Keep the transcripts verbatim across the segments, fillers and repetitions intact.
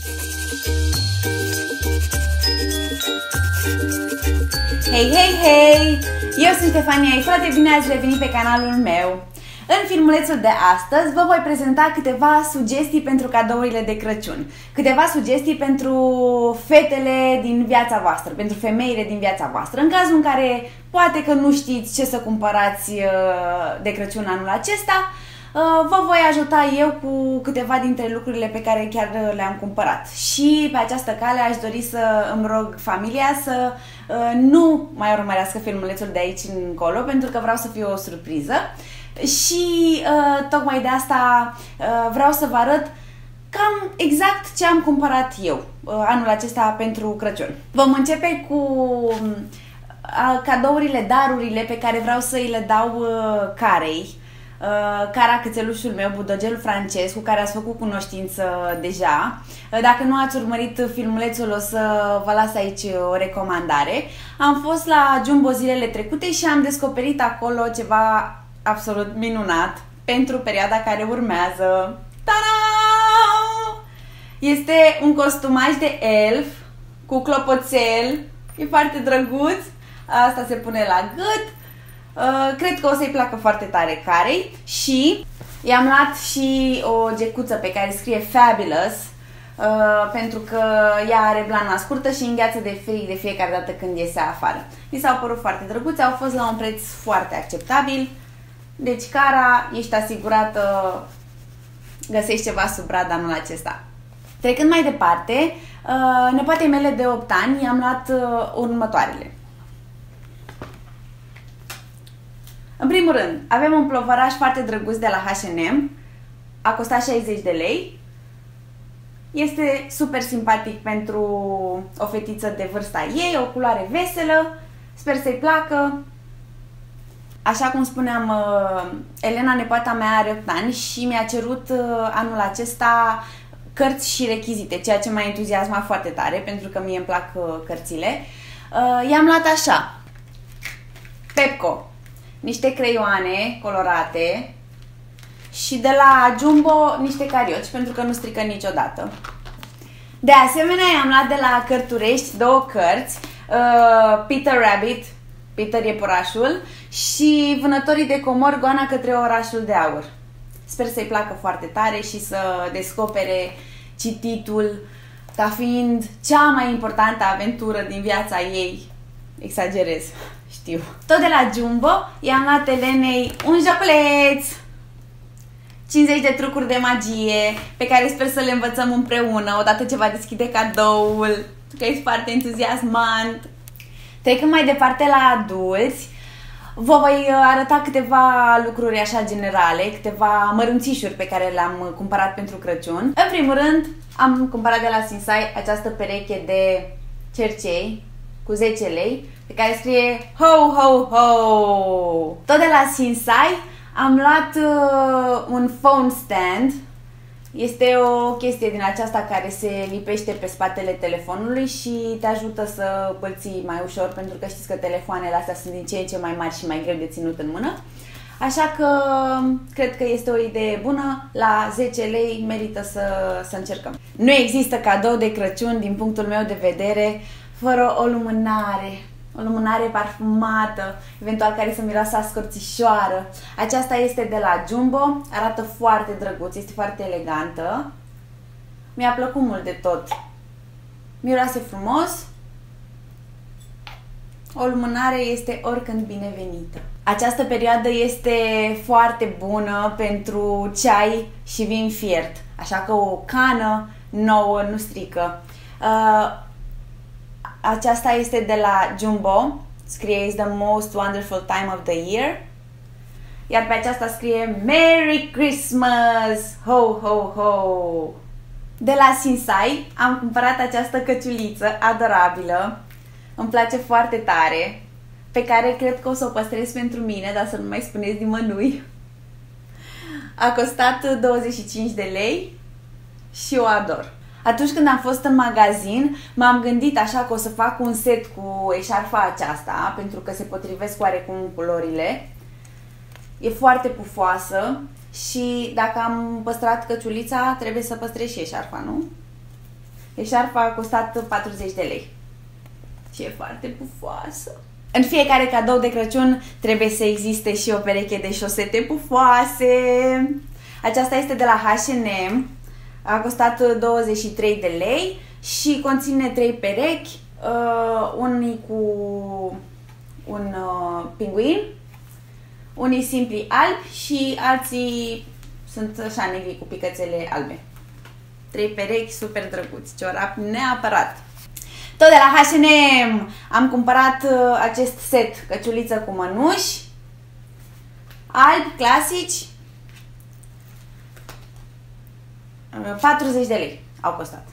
Hei, hei, hei! Eu sunt Stefania și foarte bine ați revenit pe canalul meu! În filmulețul de astăzi vă voi prezenta câteva sugestii pentru cadourile de Crăciun. Câteva sugestii pentru fetele din viața voastră, pentru femeile din viața voastră. În cazul în care poate că nu știți ce să cumpărați de Crăciun anul acesta, vă voi ajuta eu cu câteva dintre lucrurile pe care chiar le-am cumpărat. Și pe această cale aș dori să îmi rog familia să nu mai urmărească filmulețul de aici încolo, pentru că vreau să fie o surpriză. Și uh, tocmai de asta uh, vreau să vă arăt cam exact ce am cumpărat eu uh, anul acesta pentru Crăciun. Vom începe cu uh, cadourile, darurile pe care vreau să îi le dau uh, Carei. Uh, Cara, cățelușul meu, budogelul francez, cu care ați făcut cunoștință deja. Uh, dacă nu ați urmărit filmulețul, o să vă las aici o recomandare. Am fost la Jumbo zilele trecute și am descoperit acolo ceva absolut minunat pentru perioada care urmează. Ta-da! Este un costumaj de elf cu clopoțel. E foarte drăguț. Asta se pune la gât. Cred că o să-i placă foarte tare Carei. Și i-am luat și o gecuță pe care scrie Fabulous, pentru că ea are blana scurtă și îngheață de frig de fiecare dată când iese afară. Mi s-au părut foarte drăguțe, au fost la un preț foarte acceptabil. Deci, Cara, ești asigurată, găsești ceva sub brad anul acesta. Trecând mai departe, nepoatei mele de opt ani i-am luat următoarele. În primul rând, avem un plovăraș foarte drăguț de la H and M. A costat șaizeci de lei. Este super simpatic pentru o fetiță de vârsta ei, o culoare veselă. Sper să-i placă. Așa cum spuneam, Elena, nepoata mea, are opt ani și mi-a cerut anul acesta cărți și rechizite, ceea ce m-a entuziasmat foarte tare, pentru că mie îmi plac cărțile. I-am luat așa, Pepco, niște creioane colorate și de la Jumbo niște carioci, pentru că nu strică niciodată. De asemenea, i-am luat de la Cărturești două cărți, Peter Rabbit, Peter Iepurașul, și Vânătorii de comori, Goana către orașul de aur. Sper să-i placă foarte tare și să descopere cititul ca fiind cea mai importantă aventură din viața ei. Exagerez, știu. Tot de la Jumbo i-am luat Elenei un joculeț, cincizeci de trucuri de magie, pe care sper să le învățăm împreună odată ce va deschide cadoul, că e foarte entuziasmant. Trecând mai departe la adulți, vă voi arăta câteva lucruri așa generale, câteva mărunțișuri pe care le-am cumpărat pentru Crăciun. În primul rând, am cumpărat de la Sinsai această pereche de cercei cu zece lei, pe care scrie Ho, ho, ho! Tot de la Sinsai am luat uh, un phone stand. Este o chestie din aceasta care se lipește pe spatele telefonului și te ajută să îl ții mai ușor, pentru că știți că telefoanele astea sunt din ce în ce mai mari și mai greu de ținut în mână. Așa că cred că este o idee bună. La zece lei merită să, să încercăm. Nu există cadou de Crăciun, din punctul meu de vedere, fără o lumânare. O lumânare parfumată, eventual care să miroasă a scorțișoară. Aceasta este de la Jumbo, arată foarte drăguț, este foarte elegantă. Mi-a plăcut mult de tot. Miroase frumos. O lumânare este oricând binevenită. Această perioadă este foarte bună pentru ceai și vin fiert, așa că o cană nouă nu strică. Uh, Aceasta este de la Jumbo, scrie It's the most wonderful time of the year. Iar pe aceasta scrie Merry Christmas! Ho, ho, ho! De la Sinsai am cumpărat această căciuliță adorabilă. Îmi place foarte tare, pe care cred că o să o păstrez pentru mine, dar să nu mai spuneți nimănui. A costat douăzeci și cinci de lei și o ador. Atunci când am fost în magazin, m-am gândit așa că o să fac un set cu eșarfa aceasta, pentru că se potrivesc oarecum culorile. E foarte pufoasă și dacă am păstrat căciulița, trebuie să păstrez și eșarfa, nu? Eșarfa a costat patruzeci de lei. Și e foarte pufoasă. În fiecare cadou de Crăciun trebuie să existe și o pereche de șosete pufoase. Aceasta este de la H and M. A costat douăzeci și trei de lei și conține trei perechi, uh, unii cu un uh, pinguin, unii simpli albi și alții sunt așa negri cu picățele albe. Trei perechi super drăguți, ciorap neapărat. Tot de la H and M am cumpărat uh, acest set, căciuliță cu mănuși, albi, clasici, uh, patruzeci de lei au costat.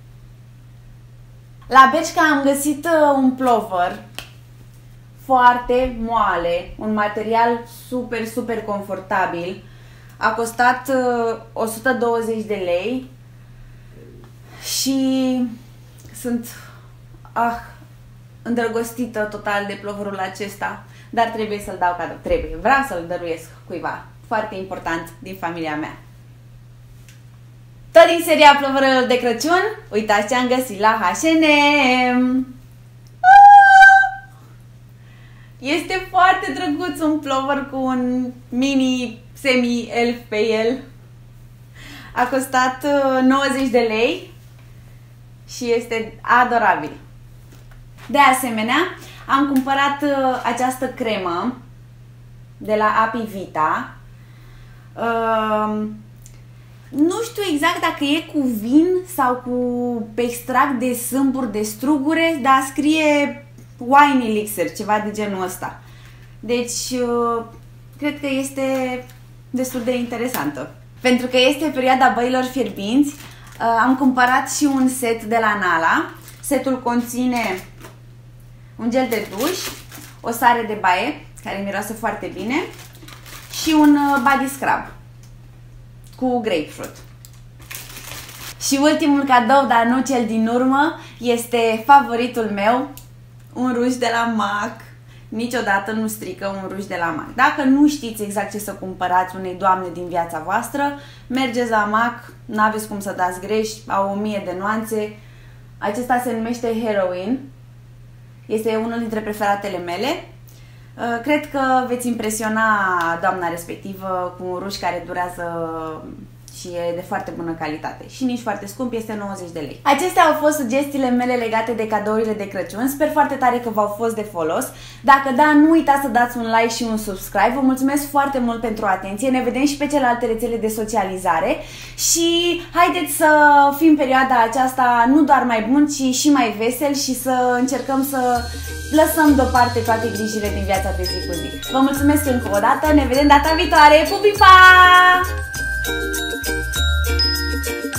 La Bershka am găsit uh, un plover foarte moale, un material super, super confortabil. A costat uh, o sută douăzeci de lei și sunt ah, îndrăgostită total de ploverul acesta, dar trebuie să-l dau cadou. Trebuie, vreau să-l dăruiesc cuiva foarte important din familia mea. Tot din seria ploverelor de Crăciun, uitați ce am găsit la H and M. Este foarte drăguț, un plover cu un mini semi-elf pe el. A costat nouăzeci de lei și este adorabil. De asemenea, am cumpărat această cremă de la Apivita. Uh, nu știu exact dacă e cu vin sau cu extract de sâmburi de strugure, dar scrie wine elixir, ceva de genul ăsta. Deci, uh, cred că este destul de interesantă. Pentru că este perioada băilor fierbinți, uh, am cumpărat și un set de la Nala. Setul conține un gel de duș, o sare de baie, care miroase foarte bine, și un body scrub cu grapefruit. Și ultimul cadou, dar nu cel din urmă, este favoritul meu, un ruj de la MAC. Niciodată nu strică un ruj de la MAC. Dacă nu știți exact ce să cumpărați unei doamne din viața voastră, mergeți la MAC, n-aveți cum să dați greș, au o mie de nuanțe. Acesta se numește Heroin. Este unul dintre preferatele mele. Cred că veți impresiona doamna respectivă cu un ruj care durează și e de foarte bună calitate. Și nici foarte scump, este nouăzeci de lei. Acestea au fost sugestiile mele legate de cadourile de Crăciun. Sper foarte tare că v-au fost de folos. Dacă da, nu uitați să dați un like și un subscribe. Vă mulțumesc foarte mult pentru atenție. Ne vedem și pe celelalte rețele de socializare. Și haideți să fim perioada aceasta nu doar mai buni, ci și mai veseli și să încercăm să lăsăm deoparte toate grijile din viața de zi cu zi. Vă mulțumesc încă o dată. Ne vedem data viitoare. Pupi, pa!